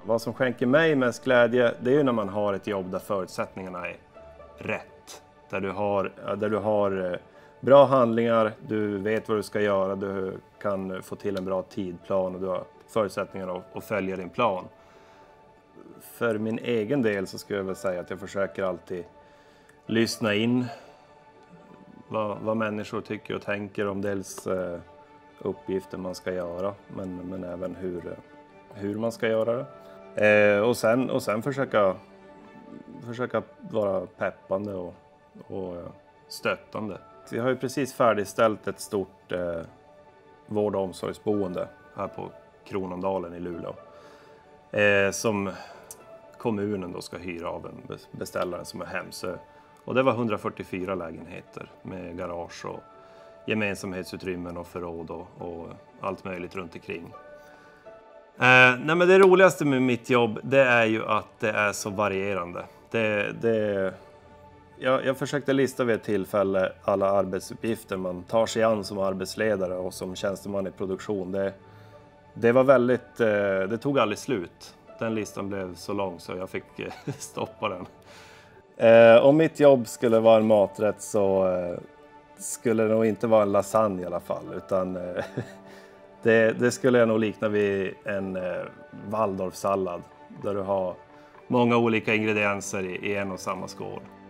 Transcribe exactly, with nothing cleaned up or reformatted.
Vad som skänker mig mest glädje, det är ju när man har ett jobb där förutsättningarna är rätt. Där du har, där du har bra handlingar, du vet vad du ska göra, du kan få till en bra tidplan och du har förutsättningar att, att följa din plan. För min egen del så skulle jag väl säga att jag försöker alltid lyssna in vad, vad människor tycker och tänker om dels eh, uppgifter man ska göra, men, men även hur, hur man ska göra det. Eh, och, sen, och sen försöka, försöka vara peppande och, och stöttande. Vi har ju precis färdigställt ett stort eh, vård- och omsorgsboende här på Kronandalen i Luleå. Eh, som kommunen då ska hyra av en beställare som är Hemsö. Och det var hundrafyrtiofyra lägenheter med garage och gemensamhetsutrymmen och förråd och, och allt möjligt runt omkring. Eh, nej men det roligaste med mitt jobb, det är ju att det är så varierande. Det, det, jag, jag försökte lista vid ett tillfälle alla arbetsuppgifter man tar sig an som arbetsledare och som tjänsteman i produktion. Det, det var väldigt, eh, det tog aldrig slut. Den listan blev så lång så jag fick eh, stoppa den. Eh, om mitt jobb skulle vara en maträtt så eh, skulle det nog inte vara en lasagne i alla fall, utan eh, det, det skulle jag nog likna vid en eh, Waldorfsallad där du har många olika ingredienser i, i en och samma skål.